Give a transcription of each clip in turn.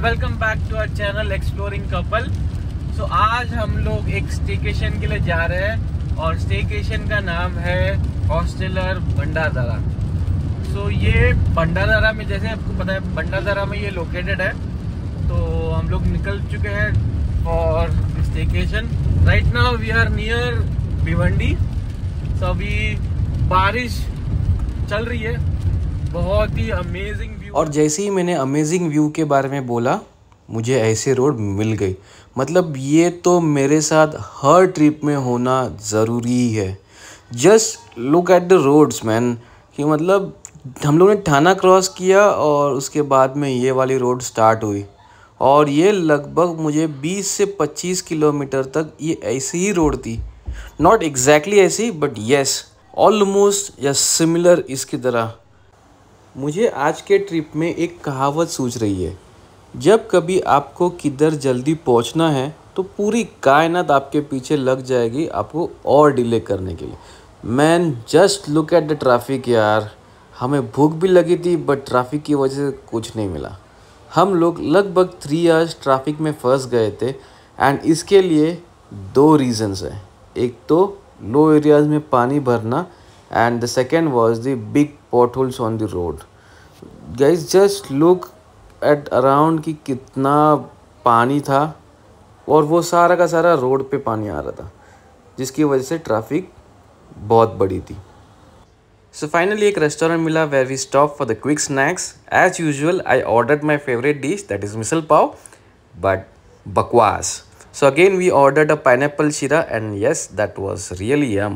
Welcome back to our channel exploring couple. So आज हम लोग एक स्टेकेशन के लिए जा रहे हैं और स्टेकेशन का नाम है हॉस्टेलर भंडारदरा। सो ये भंडारदरा में, जैसे आपको पता है, भंडारदरा में ये लोकेटेड है। तो हम लोग निकल चुके हैं for staycation. Right now we are near Bhiwandi. So अभी बारिश चल रही है, बहुत ही अमेजिंग व्यू। और जैसे ही मैंने अमेजिंग व्यू के बारे में बोला, मुझे ऐसे रोड मिल गई। मतलब ये तो मेरे साथ हर ट्रिप में होना ज़रूरी है। Just look at the roads man. कि मतलब हम लोग ने थाना क्रॉस किया और उसके बाद में ये वाली रोड स्टार्ट हुई, और ये लगभग मुझे 20 से 25 किलोमीटर तक ये ऐसी ही रोड थी। नॉट एग्जैक्टली ऐसी, बट येस ऑलमोस्ट या सिमिलर इसकी तरह। मुझे आज के ट्रिप में एक कहावत सूझ रही है, जब कभी आपको किधर जल्दी पहुंचना है तो पूरी कायनात आपके पीछे लग जाएगी आपको और डिले करने के लिए। Man just look at the traffic यार। हमें भूख भी लगी थी बट ट्रैफिक की वजह से कुछ नहीं मिला। हम लोग लगभग 3 आवर्स ट्रैफिक में फंस गए थे, एंड इसके लिए 2 रीज़न्स हैं। एक तो लो एरियाज़ में पानी भरना, and the second was the big potholes on the road. Guys, just look at around कि कितना पानी था, और वो सारा का सारा रोड पे पानी आ रहा था, जिसकी वजह से ट्रैफिक बहुत बड़ी थी। So finally एक रेस्टोरेंट मिला where we stopped for the quick snacks. As usual, I ordered my favorite dish, that is misal pav, but bakwas. So again we ordered a pineapple shira, and yes, that was really yum.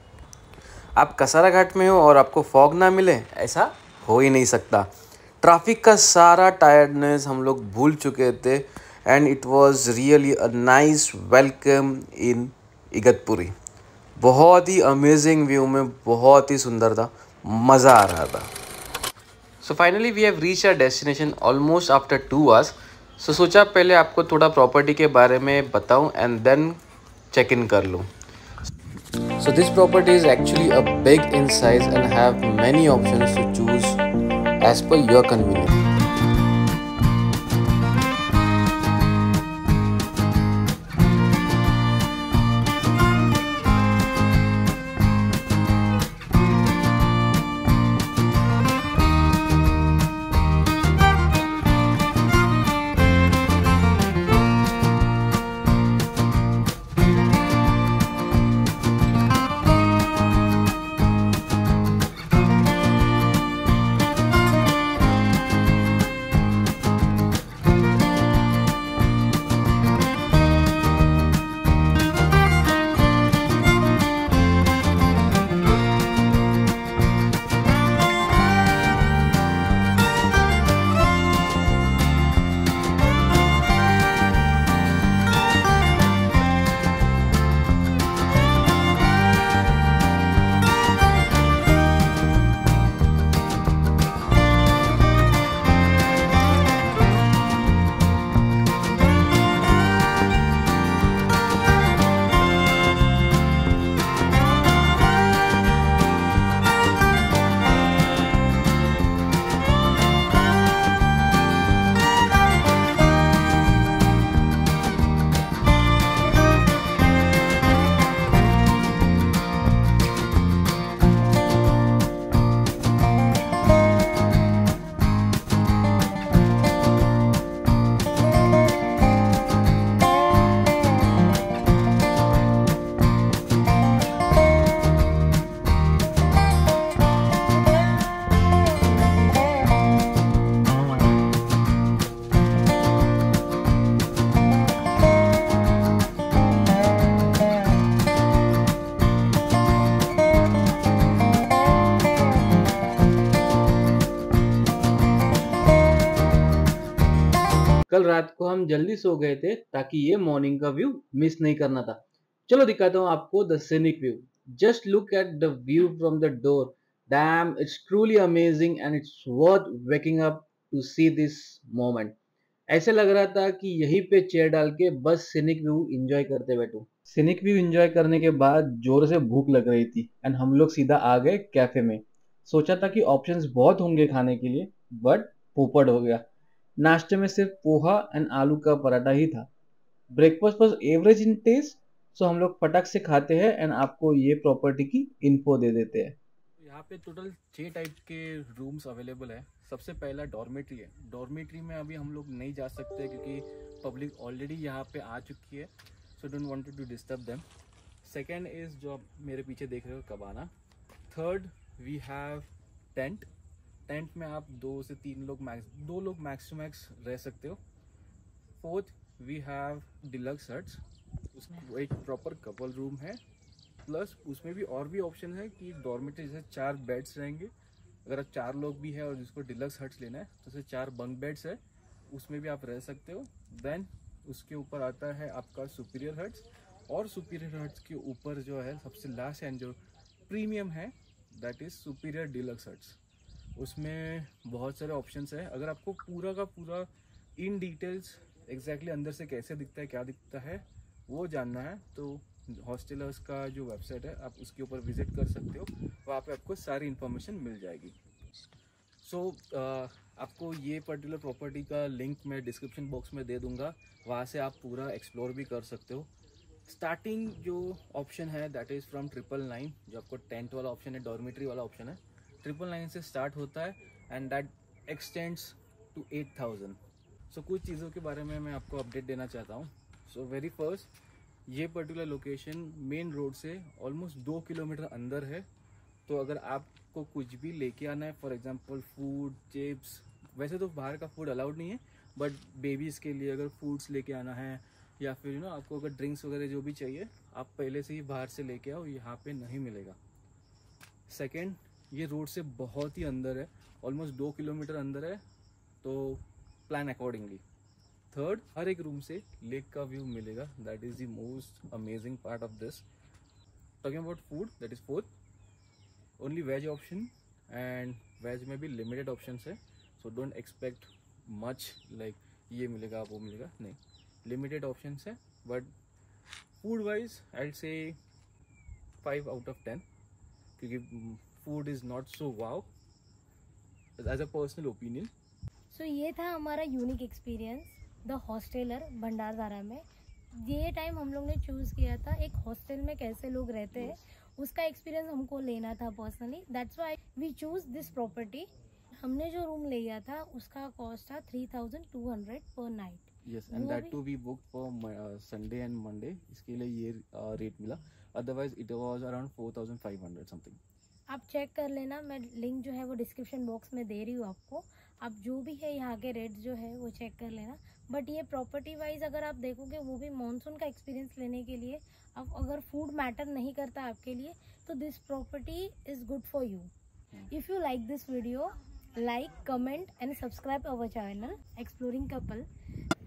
आप कसारा घाट में हो और आपको fog ना मिले, ऐसा हो ही नहीं सकता। ट्रैफिक का सारा टायर्डनेस हम लोग भूल चुके थे, and it was really a nice welcome in Igatpuri. बहुत ही अमेजिंग व्यू में, बहुत ही सुंदर था, मज़ा आ रहा था। So finally we have reach our destination almost after 2 hours. So सोचा पहले आपको थोड़ा प्रॉपर्टी के बारे में बताऊं एंड देन चेक इन कर लूँ। So this property is actually a big in size and have many options to choose as per your convenience. कल रात को हम जल्दी सो गए थे ताकि ये मॉर्निंग का व्यू मिस नहीं करना था। चलो दिखाता हूँ आपको the scenic view. Just look at the view from the door. Damn, it's truly amazing and it's worth waking up to see this moment. ऐसे लग रहा था कि यहीं पे चेयर डाल के बस सीनिक व्यू एंजॉय करते बैठूं। सीनिक व्यू एंजॉय करने के बाद जोर से भूख लग रही थी, एंड हम लोग सीधा आ गए कैफे में। सोचा था कि ऑप्शंस बहुत होंगे खाने के लिए, बट पोपट हो गया। नाश्ते में सिर्फ पोहा एंड आलू का पराठा ही था। Breakfast was average in taste, so हम लोग फटक से खाते हैं एंड आपको ये प्रॉपर्टी की इन्फो दे देते हैं। यहाँ पे टोटल 6 टाइप के रूम्स अवेलेबल है। सबसे पहला डॉर्मेट्री है। डॉर्मेट्री में अभी हम लोग नहीं जा सकते क्योंकि पब्लिक ऑलरेडी यहाँ पे आ चुकी है, so don't wanted to disturb them. Second is जो आप मेरे पीछे देख रहे हो, cabana. Third we have tent. Tent में आप 2 से 3 लोग दो लोग मैक्स टू मैक्स रह सकते हो। Fourth we have deluxe huts, उसमें एक प्रॉपर कपल रूम है, प्लस उसमें भी और भी ऑप्शन है कि डॉर्मेटरी जैसे 4 बेड्स रहेंगे। अगर आप 4 लोग भी है और जिसको डिलक्स हट्स लेना है तो जैसे 4 बंक बेड्स है, उसमें भी आप रह सकते हो। देन उसके ऊपर आता है आपका सुपीरियर हट्स, और सुपीरियर हट्स के ऊपर जो है सबसे लास्ट एंड जो प्रीमियम है that is superior deluxe huts. उसमें बहुत सारे ऑप्शंस है। अगर आपको पूरा का पूरा इन डिटेल्स एग्जैक्टली अंदर से कैसे दिखता है, क्या दिखता है, वो जानना है तो हॉस्टलर्स का जो वेबसाइट है आप उसके ऊपर विजिट कर सकते हो, वहाँ पे आपको सारी इन्फॉर्मेशन मिल जाएगी। सो आपको ये पर्टिकुलर प्रॉपर्टी का लिंक मैं डिस्क्रिप्शन बॉक्स में दे दूंगा, वहाँ से आप पूरा एक्सप्लोर भी कर सकते हो। स्टार्टिंग जो ऑप्शन है दैट इज़ फ्रॉम 999, जो आपको टेंट वाला ऑप्शन है, डॉर्मेट्री वाला ऑप्शन है, 999 से स्टार्ट होता है and that extends to 8000। So कुछ चीज़ों के बारे में मैं आपको अपडेट देना चाहता हूँ। सो वेरी फर्स्ट, ये पर्टिकुलर लोकेशन मेन रोड से ऑलमोस्ट 2 किलोमीटर अंदर है। तो अगर आपको कुछ भी लेके आना है, फॉर एग्जांपल फूड, चिप्स, वैसे तो बाहर का फूड अलाउड नहीं है, बट बेबीज़ के लिए अगर फूड्स लेके आना है या फिर आपको अगर ड्रिंक्स वगैरह जो भी चाहिए, आप पहले से ही बाहर से लेके आओ, यहाँ पे नहीं मिलेगा। सेकेंड, ये रोड से बहुत ही अंदर है, ऑलमोस्ट 2 किलोमीटर अंदर है, तो प्लान अकॉर्डिंगली। थर्ड, हर एक रूम से लेक का व्यू मिलेगा, that is the most amazing part of this. Talking about food, that is fourth, only veg option, and veg में भी लिमिटेड ऑप्शंस है, so don't expect much like ये मिलेगा वो मिलेगा, नहीं, लिमिटेड ऑप्शंस है। But food wise I will say 5 out of 10, क्योंकि food is not so wow as a personal opinion. So ये था हमारा unique experience the hosteller Bhandardara में। ये टाइम हम लोग ने चूज़ किया था एक हॉस्टल में कैसे लोग रहते हैं, उसका एक्सपीरियंस हमको लेना था personally, that's why we choose this property. हमने जो रूम लिया था उसका कॉस्ट था 3200 per night. Yes, and that to be book for Sunday and Monday, इसके लिए ये रेट मिला, otherwise it was around 4500 something. आप चेक कर लेना, मैं लिंक जो है वो डिस्क्रिप्शन बॉक्स में दे रही हूँ आपको। आप जो भी है यहाँ के रेट जो है वो चेक कर लेना। बट ये प्रॉपर्टी वाइज अगर आप देखोगे, वो भी मॉनसून का एक्सपीरियंस लेने के लिए, अब अगर फूड मैटर नहीं करता आपके लिए, तो this property is good for you. If you like this video, like, comment and subscribe our channel Exploring Couple.